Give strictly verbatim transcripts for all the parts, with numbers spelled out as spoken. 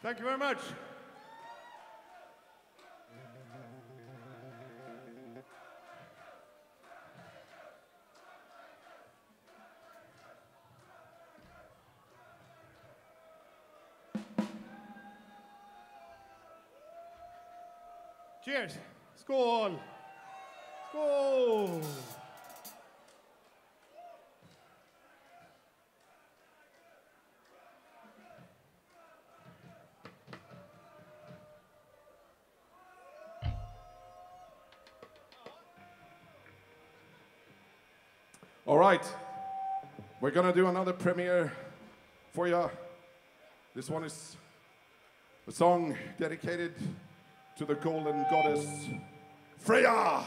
Thank you very much. Cheers. Skål. Skål. All right, we're gonna do another premiere for you. This one is a song dedicated to the golden goddess, Freya!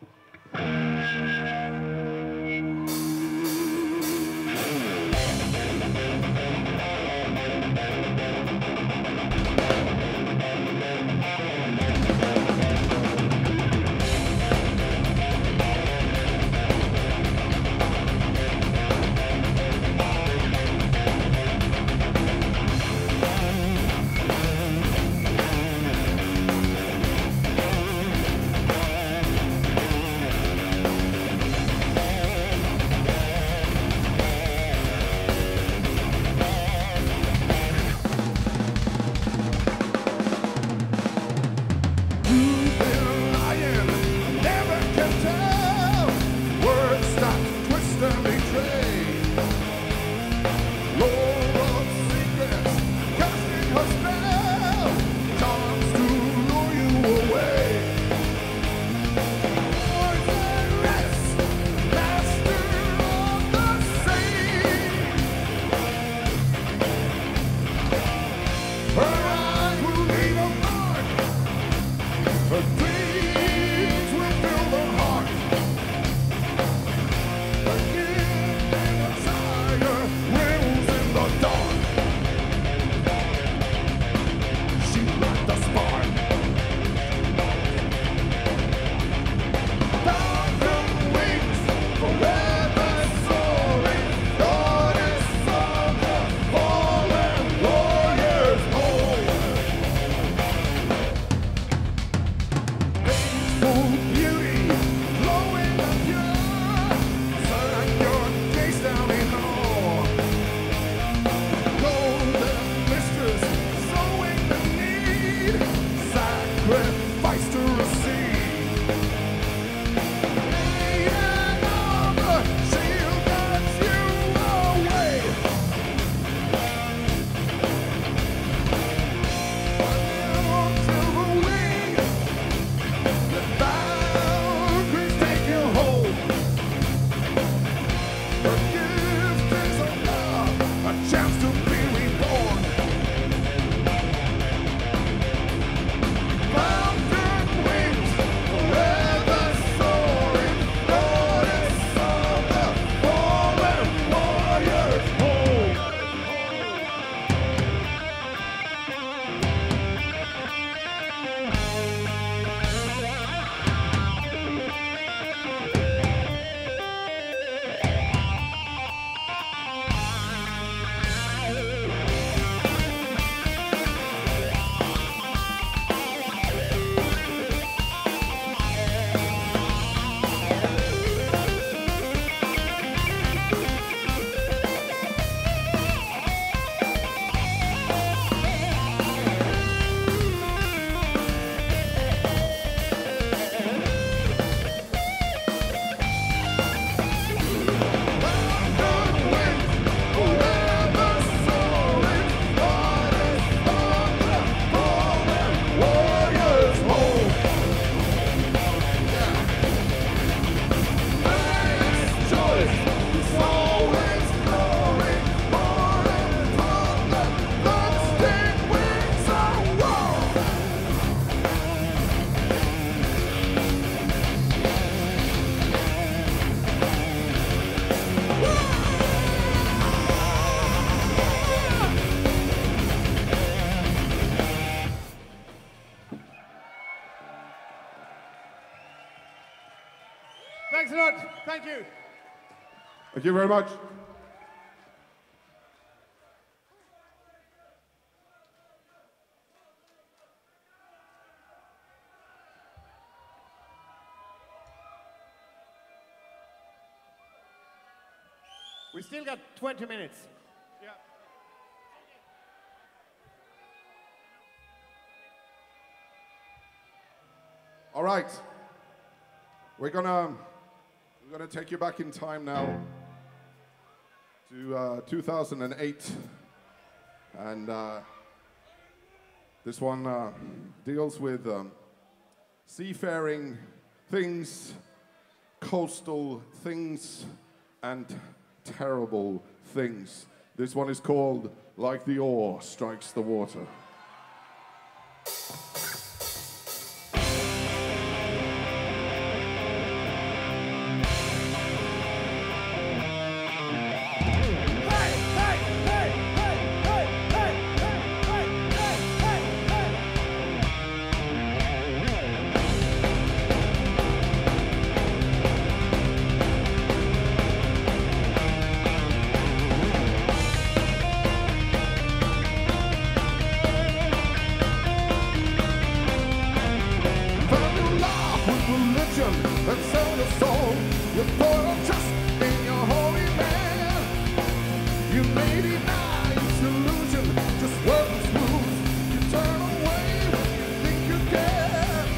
Thanks a lot. Thank you. Thank you very much. still got twenty minutes. Yeah. All right. We're gonna we're gonna take you back in time now to uh, two thousand eight, and uh, this one uh, deals with um, seafaring things, coastal things, and terrible things. This one is called Like the Oar Strikes the Water. And sell your soul with loyal trust in your holy man. You may deny its illusion, just working smooth. You turn away when you think you can.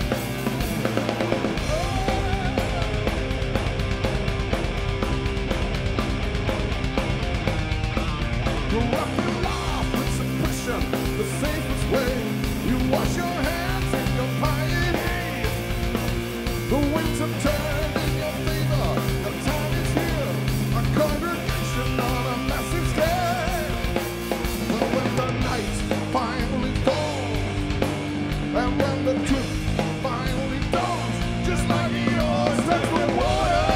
You rock your life with suppression, the safest way. You wash your hands in your piety. The winds have turned in your favor. The time is here. A congregation on a massive scale. But when the night finally falls, and when the truth finally dawns, just like the oar strikes the water,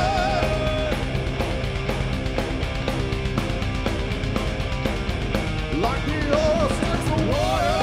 like the oar strikes the water.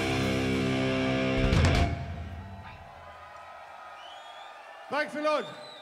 Thanks a lot.